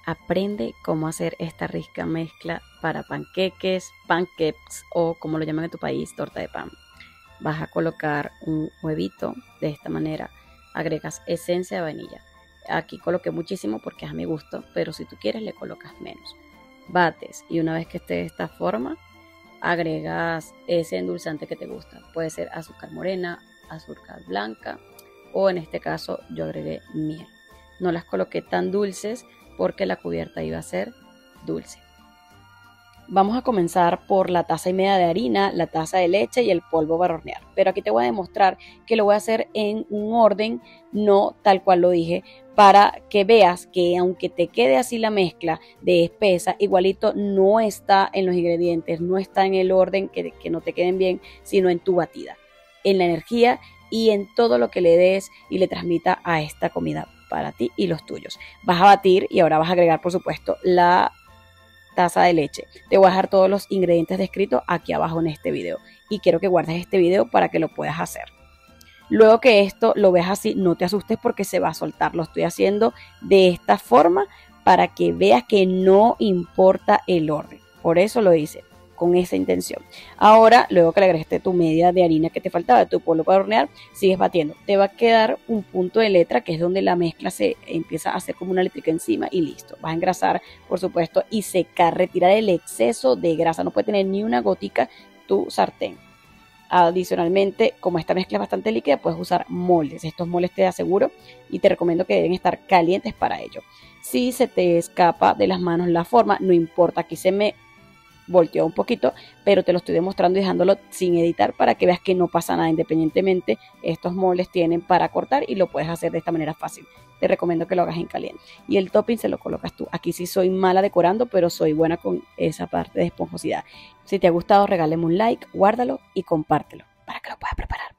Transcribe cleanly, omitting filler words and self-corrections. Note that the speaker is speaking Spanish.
aprende cómo hacer esta rica mezcla para panqueques, pancakes o como lo llaman en tu país, torta de pan. Vas a colocar un huevito de esta manera, agregas esencia de vainilla. Aquí coloqué muchísimo porque es a mi gusto, pero si tú quieres le colocas menos. Bates y una vez que esté de esta forma, agregas ese endulzante que te gusta. Puede ser azúcar morena, azúcar blanca o en este caso yo agregué miel. No las coloqué tan dulces porque la cubierta iba a ser dulce. Vamos a comenzar por la taza y media de harina, la taza de leche y el polvo para hornear. Pero aquí te voy a demostrar que lo voy a hacer en un orden, no tal cual lo dije, para que veas que aunque te quede así la mezcla de espesa, igualito no está en los ingredientes, no está en el orden que no te queden bien, sino en tu batida, en la energía y en todo lo que le des y le transmita a esta comida para ti y los tuyos. Vas a batir y ahora vas a agregar, por supuesto, la taza de leche. Te voy a dejar todos los ingredientes descritos aquí abajo en este video y quiero que guardes este video para que lo puedas hacer. Luego que esto lo veas así, no te asustes porque se va a soltar. Lo estoy haciendo de esta forma para que veas que no importa el orden. Por eso lo hice, con esa intención. Ahora, luego que le agregaste tu media de harina que te faltaba, de tu polvo para hornear, sigues batiendo. Te va a quedar un punto de letra que es donde la mezcla se empieza a hacer como una letrica encima y listo. Vas a engrasar, por supuesto, y secar, retirar el exceso de grasa. No puede tener ni una gotica tu sartén. Adicionalmente, como esta mezcla es bastante líquida, puedes usar moldes. Estos moldes te aseguro y te recomiendo que deben estar calientes para ello. Si se te escapa de las manos la forma, no importa, aquí se me volteó un poquito, pero te lo estoy demostrando y dejándolo sin editar para que veas que no pasa nada. Independientemente, estos moldes tienen para cortar y lo puedes hacer de esta manera fácil. Te recomiendo que lo hagas en caliente. Y el topping se lo colocas tú. Aquí sí soy mala decorando, pero soy buena con esa parte de esponjosidad. Si te ha gustado, regálame un like, guárdalo y compártelo para que lo puedas preparar.